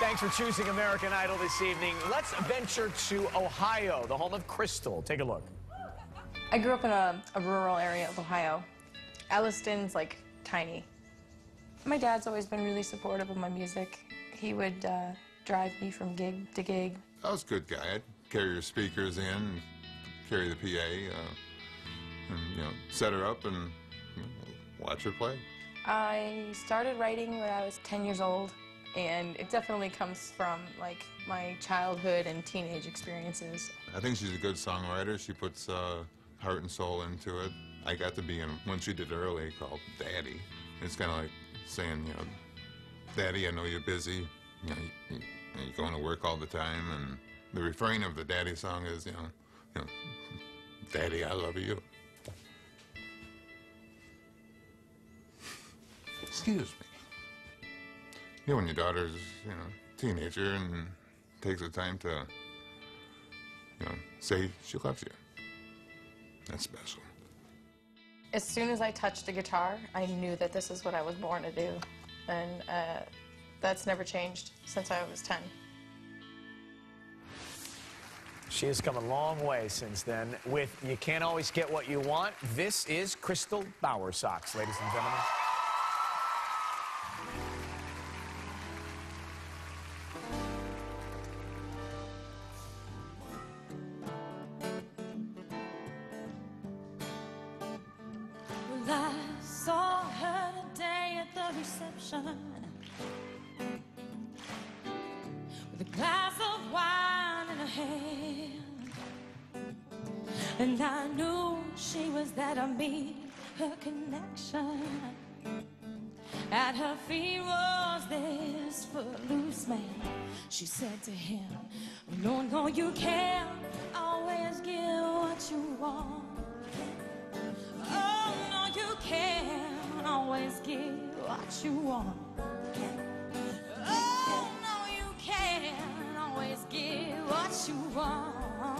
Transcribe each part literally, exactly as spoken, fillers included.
Thanks for choosing American Idol this evening. Let's venture to Ohio, the home of Crystal. Take a look. I grew up in a, a rural area of Ohio. Elliston's like tiny. My dad's always been really supportive of my music. He would uh, drive me from gig to gig. I was a good guy. I'd carry your speakers in, carry the P A, uh, and, you know, set her up and you know, watch her play. I started writing when I was ten years old, and it definitely comes from like my childhood and teenage experiences. I think she's a good songwriter. She puts uh, heart and soul into it. I got to be in one she did early called Daddy. It's kind of like saying, you know, Daddy, I know you're busy. You know, you, you, you're going to work all the time. And the refrain of the Daddy song is, you know, you know, Daddy, I love you. Excuse me. You know, when your daughter's, you know, teenager and takes the time to, you know, say she loves you. That's special. As soon as I touched the guitar, I knew that this is what I was born to do. And uh, that's never changed since I was ten. She has come a long way since then. With You Can't Always Get What You Want, this is Crystal Bowersox, ladies and gentlemen. I saw her today at the reception with a glass of wine in her hand, and I knew she was there to meet her connection. At her feet was this footloose man. She said to him, no, no, you can't always get what you want. Oh, no, you can't always get what you want. Oh, no, you can't always get what you want.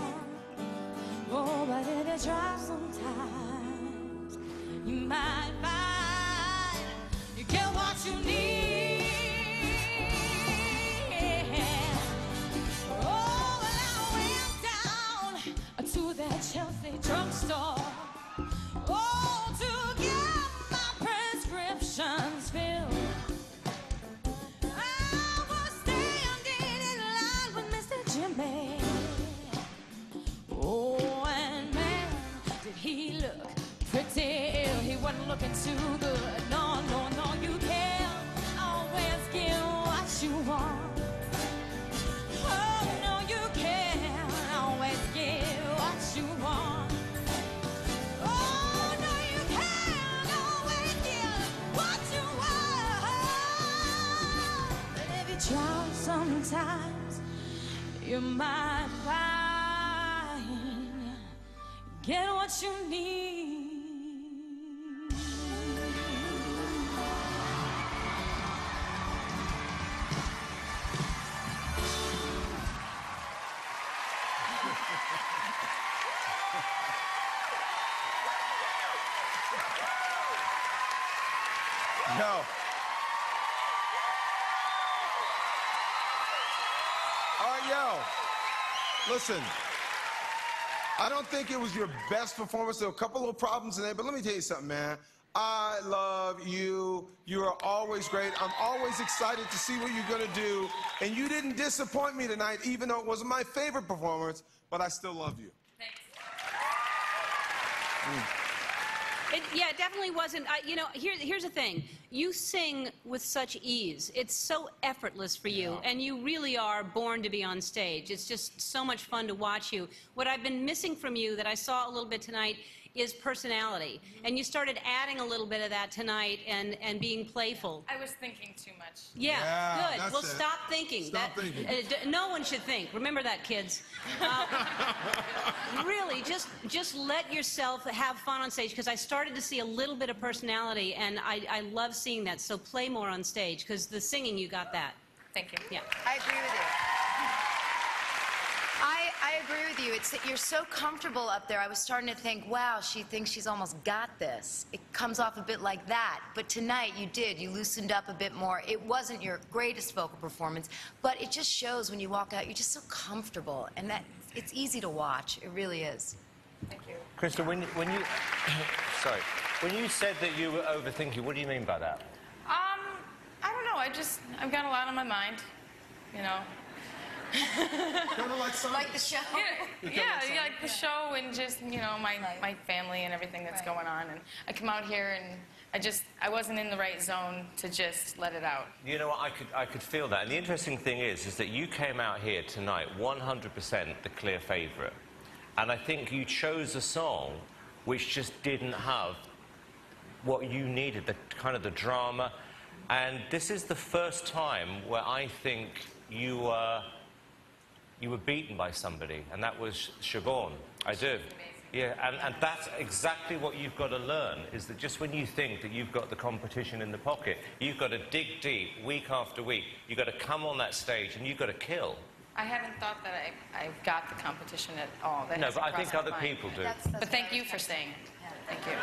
Oh, but if you try sometimes, you might find you get what you need. Oh, well, I went down to that Chelsea drugstore. Oh, to get my prescriptions filled. I was standing in line with Mister Jimmy. Oh, and man, did he look pretty ill. He wasn't looking too good. No, no, no, you can't always get what you want. Oh, no, you can't always get what you want. Try sometimes, you might find get what you need. No. Yo, listen, I don't think it was your best performance. There were a couple of problems in there, but let me tell you something, man. I love you. You are always great. I'm always excited to see what you're going to do. And you didn't disappoint me tonight, even though it wasn't my favorite performance, but I still love you. Thanks. Mm. It, yeah, it definitely wasn't. I, you know, here, here's the thing. You sing with such ease. It's so effortless for you, yeah. And you really are born to be on stage. It's just so much fun to watch you. What I've been missing from you that I saw a little bit tonight is personality. And you started adding a little bit of that tonight and, and being playful. I was thinking too much. Yeah, yeah good. Well, it. stop thinking. Stop that, thinking. Uh, no one should think. Remember that, kids. Uh, really, just just let yourself have fun on stage, because I started to see a little bit of personality, and I, I love seeing that. So play more on stage, because the singing, you got that. Thank you. Yeah. I agree with you. I, I agree with you. It's that you're so comfortable up there. I was starting to think, wow, she thinks she's almost got this. It comes off a bit like that. But tonight you did. You loosened up a bit more. It wasn't your greatest vocal performance, but it just shows when you walk out, you're just so comfortable. And that it's easy to watch. It really is. Thank you. Crystal, when, when you... sorry. When you said that you were overthinking, what do you mean by that? Um, I don't know. I just, I've got a lot on my mind, you know. Kind of like some. Like the show. Yeah, yeah, yeah, like the show and just, you know, my, my family and everything that's Right. going on. And I come out here and I just, I wasn't in the right zone to just let it out. You know what, I could, I could feel that. And the interesting thing is, is that you came out here tonight one hundred percent the clear favourite. And I think you chose a song which just didn't have what you needed, the kind of the drama. And this is the first time where I think you uh, you were beaten by somebody, and that was Siobhan. I do. Yeah, and, and that's exactly what you've got to learn, is that just when you think that you've got the competition in the pocket, you've got to dig deep week after week. You've got to come on that stage and you've got to kill. I haven't thought that I, I've got the competition at all. That No, hasn't but I think crossed my other mind. people do. That's, that's But thank what I you was for gonna saying. say. Thank you.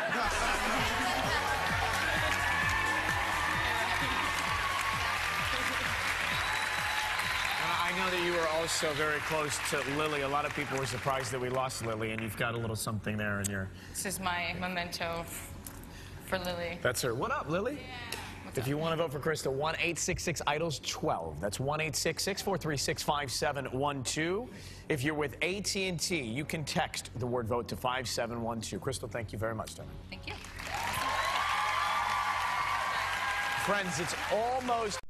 I know that you were also very close to Lily. A lot of people were surprised that we lost Lily, and you've got a little something there in your... This is my memento for Lily. That's her. What up, Lily? If you want to vote for Krista, one eight six six idols twelve. That's one eight six six, four three six, five seven one two. If you're with A T and T, you can text the word vote to five seven one two. Crystal, thank you very much, darling. Thank you. Friends, it's almost...